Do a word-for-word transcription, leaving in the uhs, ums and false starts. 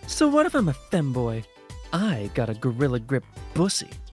So what if I'm a femboy? I got a gorilla grip Bussy.